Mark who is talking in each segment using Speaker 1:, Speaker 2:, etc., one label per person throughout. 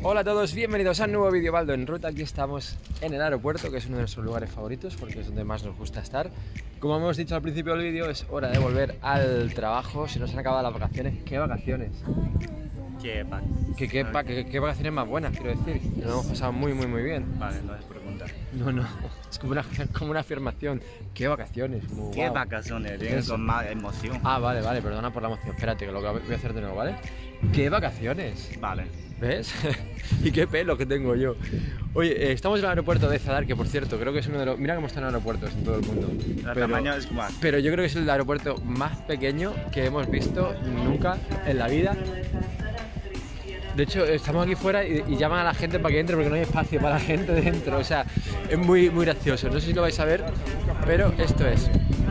Speaker 1: Hola a todos, bienvenidos a un nuevo vídeo Baldo en Ruta. Aquí estamos en el aeropuerto, que es uno de nuestros lugares favoritos porque es donde más nos gusta estar. Como hemos dicho al principio del vídeo, es hora de volver al trabajo. Se nos han acabado las vacaciones. ¿Qué vacaciones? ¿Qué vacaciones más buenas, quiero decir? Nos hemos pasado muy bien.
Speaker 2: Vale, no es pregunta.
Speaker 1: No, es como una afirmación. ¿Qué vacaciones? Como,
Speaker 2: ¿Qué
Speaker 1: wow.
Speaker 2: vacaciones? Tienes con más emoción.
Speaker 1: Ah, vale, perdona por la emoción. Espérate, que lo voy a hacer de nuevo, ¿vale? ¿Qué vacaciones?
Speaker 2: Vale.
Speaker 1: ¿Ves? Y qué pelo que tengo yo. Oye, estamos en el aeropuerto de Zadar, que por cierto, creo que es uno de los... Mira cómo están los aeropuertos en todo el mundo.
Speaker 2: El tamaño es como...
Speaker 1: Pero yo creo que es el aeropuerto más pequeño que hemos visto nunca en la vida. De hecho, estamos aquí fuera y llaman a la gente para que entre porque no hay espacio para la gente dentro. O sea, es muy gracioso. No sé si lo vais a ver, pero esto es.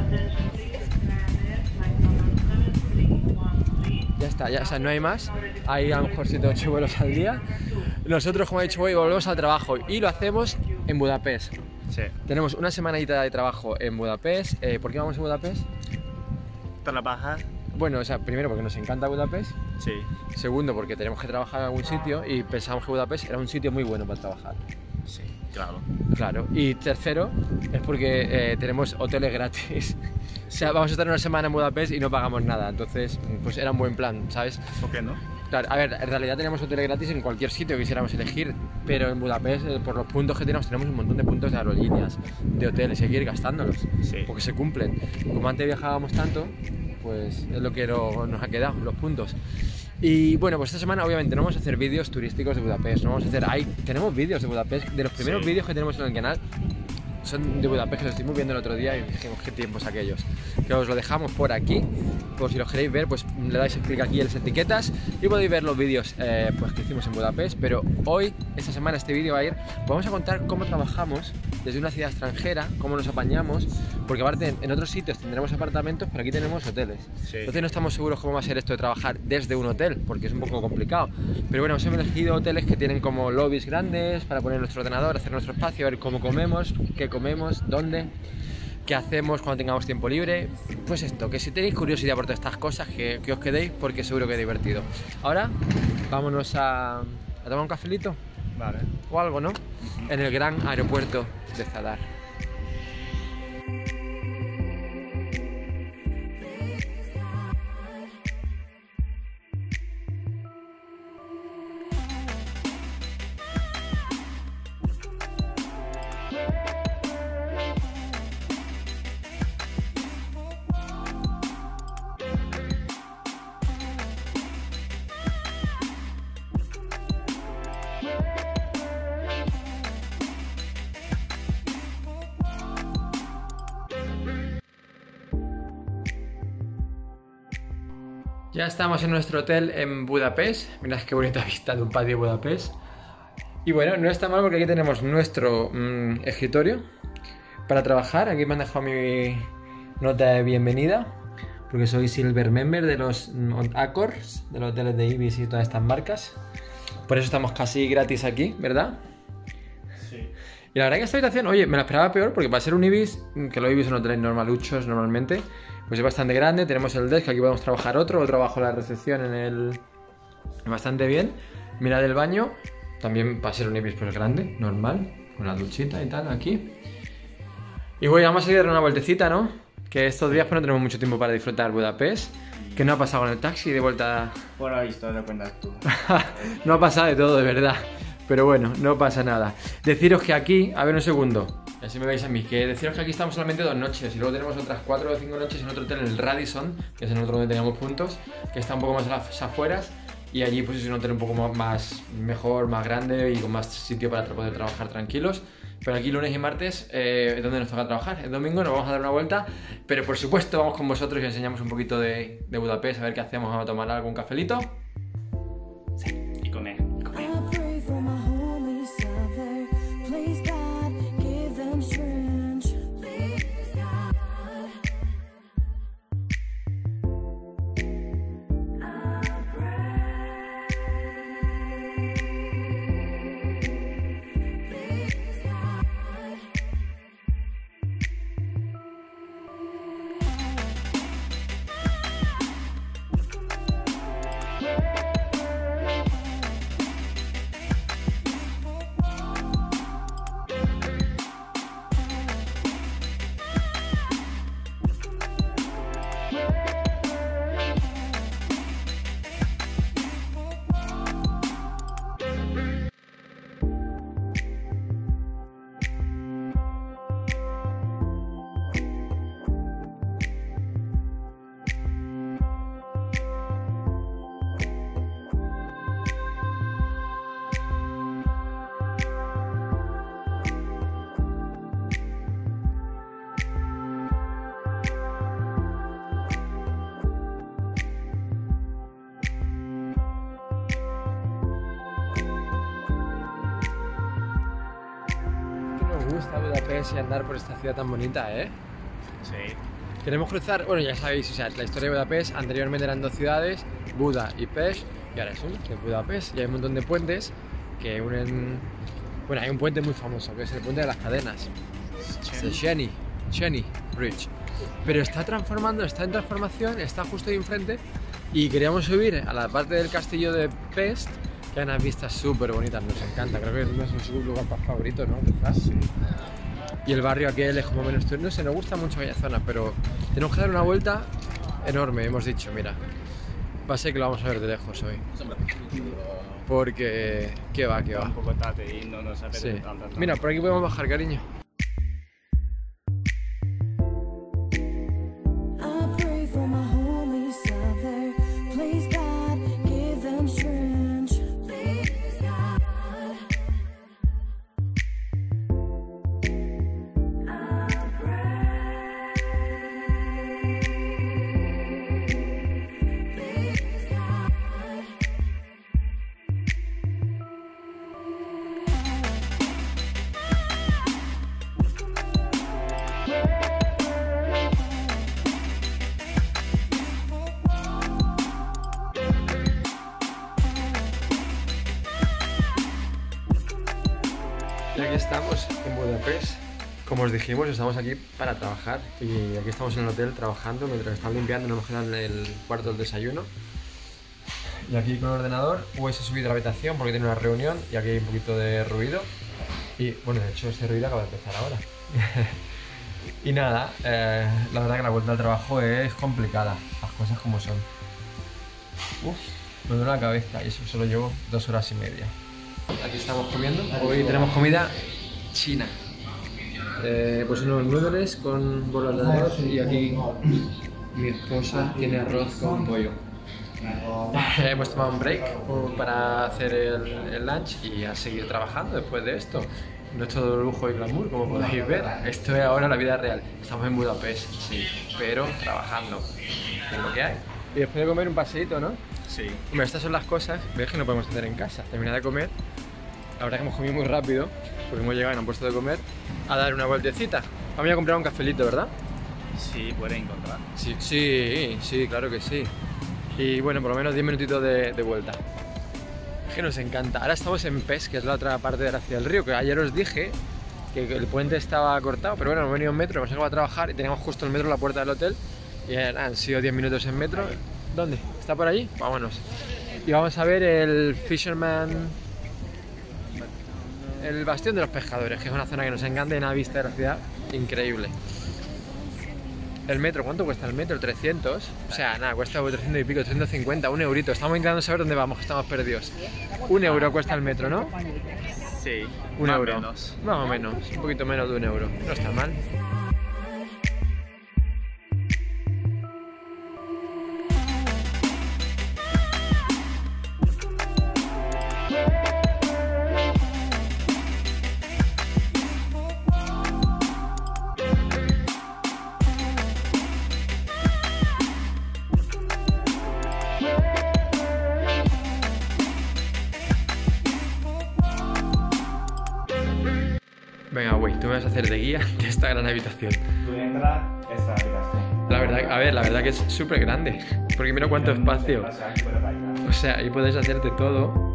Speaker 1: Ya está, o sea, no hay más. Hay a lo mejor 7 o 8 vuelos al día. Nosotros, como he dicho hoy, volvemos al trabajo y lo hacemos en Budapest.
Speaker 2: Sí.
Speaker 1: Tenemos una semanita de trabajo en Budapest. ¿Por qué vamos a Budapest?
Speaker 2: ¿Trabajar?
Speaker 1: Bueno, o sea, primero porque nos encanta Budapest.
Speaker 2: Sí.
Speaker 1: Segundo, porque tenemos que trabajar en algún sitio y pensamos que Budapest era un sitio muy bueno para trabajar.
Speaker 2: Sí, claro.
Speaker 1: Claro. Y tercero, es porque tenemos hoteles gratis. O sea, vamos a estar una semana en Budapest y no pagamos nada. Entonces, pues era un buen plan, ¿sabes?
Speaker 2: ¿Por qué no?
Speaker 1: Claro, a ver, en realidad tenemos hoteles gratis en cualquier sitio que quisiéramos elegir, pero en Budapest, por los puntos que tenemos un montón de puntos de aerolíneas, de hoteles, y hay que ir gastándolos,
Speaker 2: Sí.
Speaker 1: porque se cumplen. Como antes viajábamos tanto, pues es lo que nos ha quedado, los puntos. Y bueno, pues esta semana obviamente no vamos a hacer vídeos turísticos de Budapest, no vamos a hacer... tenemos vídeos de Budapest, de los primeros vídeos que tenemos en el canal son de Budapest, que los estuvimos viendo el otro día y dijimos qué tiempos aquellos. Que os lo dejamos por aquí, por si los queréis ver, pues le dais clic aquí en las etiquetas y podéis ver los vídeos pues, que hicimos en Budapest. Pero hoy, esta semana, este vídeo va a ir, vamos a contar cómo trabajamos desde una ciudad extranjera, cómo nos apañamos, porque aparte en otros sitios tendremos apartamentos, pero aquí tenemos hoteles.
Speaker 2: Sí.
Speaker 1: Entonces no estamos seguros cómo va a ser esto de trabajar desde un hotel, porque es un poco complicado. Pero bueno, hemos elegido hoteles que tienen como lobbies grandes para poner nuestro ordenador, hacer nuestro espacio, ver cómo comemos, qué comemos, dónde, qué hacemos cuando tengamos tiempo libre. Pues esto, que si tenéis curiosidad por todas estas cosas, que os quedéis, porque seguro que es divertido. Ahora, vámonos a tomar un cafelito.
Speaker 2: Vale.
Speaker 1: O algo, ¿no? En el gran aeropuerto de Zadar. Ya estamos en nuestro hotel en Budapest. Mirad qué bonita vista de un patio de Budapest. Y bueno, no está mal porque aquí tenemos nuestro escritorio para trabajar. Aquí me han dejado mi nota de bienvenida porque soy Silver Member de los Accors, de los hoteles de Ibis y todas estas marcas. Por eso estamos casi gratis aquí, ¿verdad?
Speaker 2: Sí.
Speaker 1: Y la verdad que esta habitación, oye, me la esperaba peor porque para ser un Ibis, que los Ibis son hoteles normaluchos normalmente, pues es bastante grande. Tenemos el desk, aquí podemos trabajar otro bajo la recepción en el... Bastante bien. Mirad el baño, también para ser un Ibis pues grande, normal, con la duchita y tal aquí. Y bueno, vamos a ir a dar una vueltecita, ¿no? Que estos días pues no tenemos mucho tiempo para disfrutar Budapest. ¿Qué no ha pasado con el taxi de vuelta?
Speaker 2: Por ahí esto lo cuentas tú.
Speaker 1: No ha pasado de todo, de verdad. Pero bueno, no pasa nada. Deciros que aquí, a ver un segundo, así me veis a mí, que deciros que aquí estamos solamente 2 noches y luego tenemos otras 4 o 5 noches en otro hotel, en el Radisson, que es en otro donde teníamos puntos, que está un poco más a las afueras, y allí pues es un hotel un poco más mejor, más grande y con más sitio para poder trabajar tranquilos. Pero aquí lunes y martes es donde nos toca trabajar. El domingo nos vamos a dar una vuelta, pero por supuesto vamos con vosotros y os enseñamos un poquito de Budapest, a ver qué hacemos, vamos a tomar algún cafelito.
Speaker 2: Sí, y comer.
Speaker 1: gusta Budapest y andar por esta ciudad tan bonita, ¿eh?
Speaker 2: Sí.
Speaker 1: Queremos cruzar, bueno, ya sabéis, o sea, la historia de Budapest, anteriormente eran dos ciudades, Buda y Pest, y ahora es una, que es Budapest, y hay un montón de puentes que unen... Bueno, hay un puente muy famoso, que es el puente de las cadenas, es el Cheni Bridge, pero está en transformación, está justo ahí enfrente, y queríamos subir a la parte del castillo de Pest, que hay unas vistas súper bonitas, nos encanta, creo que es nuestro lugar favorito, ¿no? Quizás. Sí. Y el barrio aquel es como menos... No sé, nos gusta mucho aquella zona, pero tenemos que dar una vuelta enorme, hemos dicho, mira. Va a ser que lo vamos a ver de lejos hoy. Porque... ¿Qué va?
Speaker 2: Un poco tarde y no nos apetece
Speaker 1: Sí.
Speaker 2: tanto.
Speaker 1: Mira, por aquí podemos bajar, cariño. Y aquí estamos en Budapest. Como os dijimos, estamos aquí para trabajar y aquí estamos en el hotel trabajando mientras están limpiando, nos hemos quedado en el cuarto del desayuno. Y aquí con el ordenador, pues he subido a la habitación porque tiene una reunión y aquí hay un poquito de ruido. Y bueno, de hecho este ruido acaba de empezar ahora. Y nada, la verdad que la vuelta al trabajo es complicada, las cosas como son. Uf, me duele la cabeza y eso solo llevo 2 horas y media. Aquí estamos comiendo, hoy tenemos comida china. Pues unos noodles con bolas de arroz y aquí mi esposa tiene arroz con pollo. Hemos tomado un break para hacer el lunch y a seguir trabajando después de esto. No es todo lujo y glamour, como podéis ver. Esto es ahora la vida real. Estamos en Budapest, sí, pero trabajando. Es lo que hay. Y después de comer un paseíto, ¿no?
Speaker 2: Sí.
Speaker 1: Hombre, estas son las cosas, ves que no podemos hacer en casa. Terminar de comer. La verdad que hemos comido muy rápido, porque hemos llegado y nos han puesto de comer, a dar una vueltecita. Vamos a comprar un cafelito, ¿verdad?
Speaker 2: Sí, puede encontrar.
Speaker 1: Sí, claro que sí. Y bueno, por lo menos 10 minutitos de vuelta. Es que nos encanta. Ahora estamos en Pest, que es la otra parte de la ciudad del río, que ayer os dije que el puente estaba cortado, pero bueno, hemos venido en metro, hemos acabado a trabajar y teníamos justo el metro en la puerta del hotel y han sido 10 minutos en metro. ¿Dónde? ¿Está por allí? Vámonos. Y vamos a ver el Fisherman... El Bastión de los Pescadores, que es una zona que nos encanta y una vista de la ciudad increíble. El metro, ¿cuánto cuesta el metro? 300. O sea, nada, cuesta 300 y pico, 350, un eurito. Estamos intentando saber dónde vamos, que estamos perdidos. 1 euro cuesta el metro, ¿no?
Speaker 2: Sí,
Speaker 1: 1 euro.
Speaker 2: Menos.
Speaker 1: Más o menos, un poquito menos de 1 euro. No está mal. Venga, güey, tú me vas a hacer de guía de esta gran habitación.
Speaker 2: Tú entras, esta habitación.
Speaker 1: La verdad que es súper grande. Porque mira cuánto espacio. O sea, ahí puedes hacerte todo.